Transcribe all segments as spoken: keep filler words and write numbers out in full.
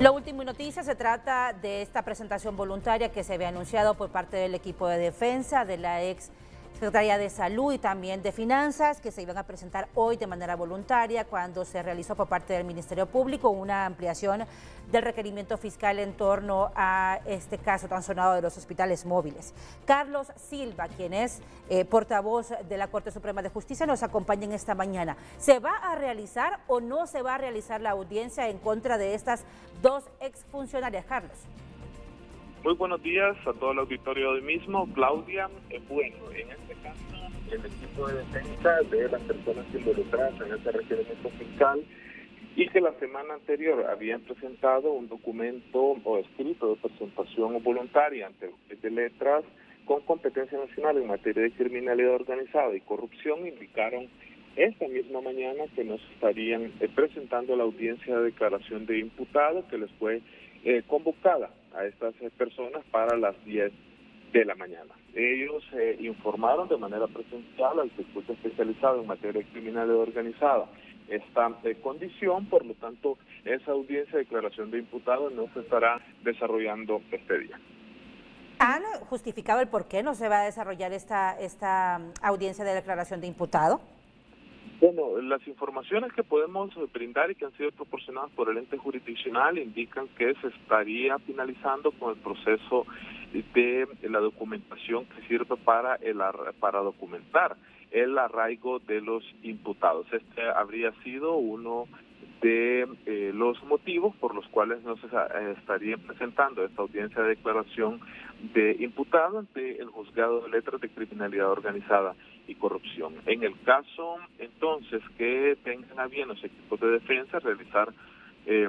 Lo último en noticias se trata de esta presentación voluntaria que se había anunciado por parte del equipo de defensa, de la ex Secretaría de Salud y también de Finanzas, que se iban a presentar hoy de manera voluntaria cuando se realizó por parte del Ministerio Público una ampliación del requerimiento fiscal en torno a este caso tan sonado de los hospitales móviles. Carlos Silva, quien es eh, portavoz de la Corte Suprema de Justicia, nos acompaña en esta mañana. ¿Se va a realizar o no se va a realizar la audiencia en contra de estas dos exfuncionarias, Carlos? Muy buenos días a todo el auditorio del mismo. Claudia, eh, bueno, en este caso, el equipo de defensa de las personas involucradas en este requerimiento fiscal y que la semana anterior habían presentado un documento o escrito de presentación voluntaria ante el juez de letras con competencia nacional en materia de criminalidad organizada y corrupción, indicaron esta misma mañana que nos estarían eh, presentando la audiencia de declaración de imputado que les fue eh, convocada a estas eh, personas para las diez de la mañana. Ellos eh, informaron de manera presencial al circuito especializado en materia de criminalidad organizada esta eh, condición, por lo tanto, esa audiencia de declaración de imputado no se estará desarrollando este día. ¿Han justificado el por qué no se va a desarrollar esta, esta audiencia de declaración de imputado? Bueno, las informaciones que podemos brindar y que han sido proporcionadas por el ente jurisdiccional indican que se estaría finalizando con el proceso de la documentación que sirve para el para documentar el arraigo de los imputados. Este habría sido uno de eh, los motivos por los cuales no se eh, estaría presentando esta audiencia de declaración de imputado ante el Juzgado de Letras de Criminalidad Organizada y Corrupción. En el caso, entonces, que tengan a bien los equipos de defensa realizar eh,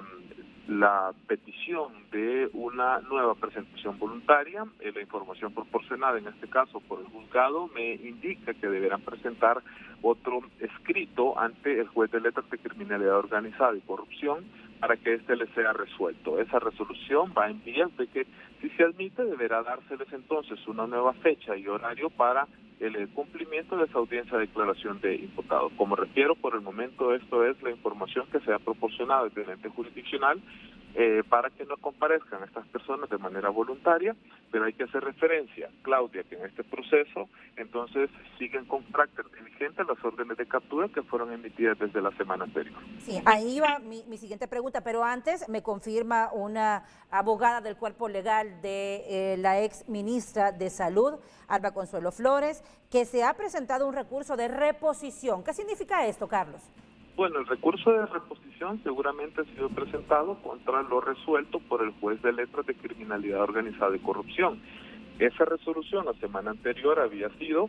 la petición de una nueva presentación voluntaria, eh, la información proporcionada en este caso por el juzgado me indica que deberán presentar otro escrito ante el juez de letras de criminalidad organizada y corrupción para que éste les sea resuelto. Esa resolución va en vías de que, si se admite, deberá dárseles entonces una nueva fecha y horario para el cumplimiento de esa audiencia de declaración de imputado. Como refiero, por el momento esto es la información que se ha proporcionado desde el ente jurisdiccional eh, para que no comparezcan estas personas de manera voluntaria, pero hay que hacer referencia, Claudia, que en este proceso entonces siguen con carácter vigente las órdenes de captura que fueron emitidas desde la semana anterior. Sí, ahí va mi, mi siguiente pregunta, pero antes me confirma una abogada del cuerpo legal de eh, la ex ministra de Salud, Alba Consuelo Flores, que se ha presentado un recurso de reposición. ¿Qué significa esto, Carlos? Bueno, el recurso de reposición seguramente ha sido presentado contra lo resuelto por el juez de letras de criminalidad organizada y corrupción. Esa resolución la semana anterior había sido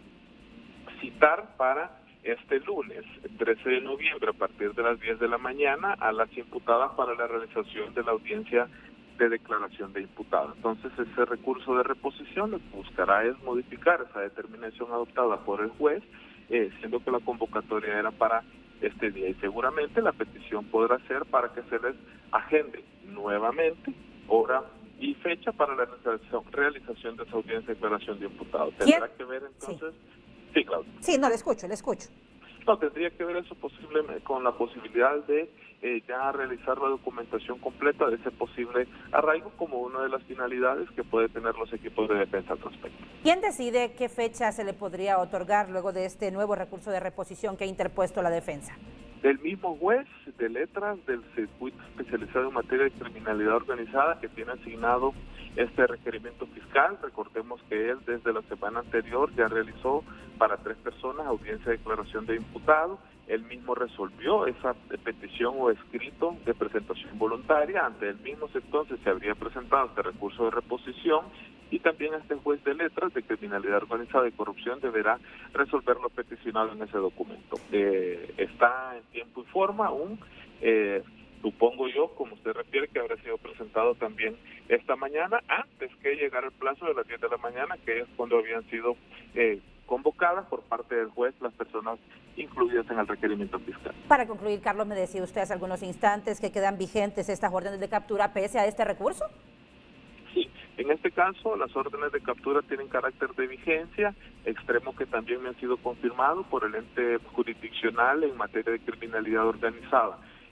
citar para este lunes, trece de noviembre, a partir de las diez de la mañana, a las imputadas para la realización de la audiencia de declaración de imputado. Entonces, ese recurso de reposición lo que buscará es modificar esa determinación adoptada por el juez, eh, siendo que la convocatoria era para este día. Y seguramente la petición podrá ser para que se les agende nuevamente hora y fecha para la realización, realización de esa audiencia de declaración de imputado. Tendrá que ver entonces... Sí, sí, Claudia. Sí, no, le escucho, le escucho. No, tendría que ver eso posible con la posibilidad de eh, ya realizar la documentación completa de ese posible arraigo como una de las finalidades que puede tener los equipos de defensa al respecto. ¿Quién decide qué fecha se le podría otorgar luego de este nuevo recurso de reposición que ha interpuesto la defensa? El mismo juez de letras del circuito especializado en materia de criminalidad organizada que tiene asignado este requerimiento fiscal. Recordemos que él desde la semana anterior ya realizó para tres personas audiencia de declaración de imputado. Él mismo resolvió esa petición o escrito de presentación voluntaria. Ante él mismo entonces se habría presentado este recurso de reposición y también este juez de letras de criminalidad organizada y corrupción deberá resolver lo peticionado en ese documento. Eh, está en tiempo y forma aún. Eh, Supongo yo, como usted refiere, que habrá sido presentado también esta mañana, antes que llegara el plazo de las diez de la mañana, que es cuando habían sido eh, convocadas por parte del juez las personas incluidas en el requerimiento fiscal. Para concluir, Carlos, me decía usted hace algunos instantes que quedan vigentes estas órdenes de captura pese a este recurso. Sí, en este caso las órdenes de captura tienen carácter de vigencia, extremo que también me han sido confirmados por el ente jurisdiccional en materia de criminalidad organizada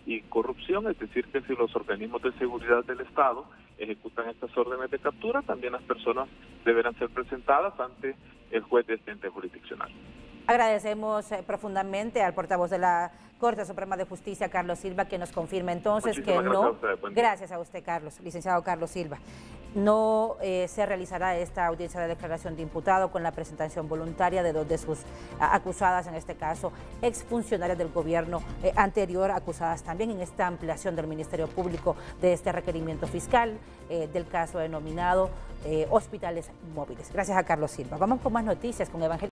y corrupción, es decir, que si los organismos de seguridad del Estado ejecutan estas órdenes de captura, también las personas deberán ser presentadas ante el juez de este ente jurisdiccional. Agradecemos eh, profundamente al portavoz de la Corte Suprema de Justicia, Carlos Silva, que nos confirma entonces Muchísimas que gracias no, a usted. Buen día. gracias a usted, Carlos, licenciado Carlos Silva, no eh, se realizará esta audiencia de declaración de imputado con la presentación voluntaria de dos de sus a, acusadas, en este caso exfuncionarias del gobierno eh, anterior, acusadas también en esta ampliación del Ministerio Público de este requerimiento fiscal eh, del caso denominado eh, hospitales móviles. Gracias a Carlos Silva. Vamos con más noticias con Evangelio.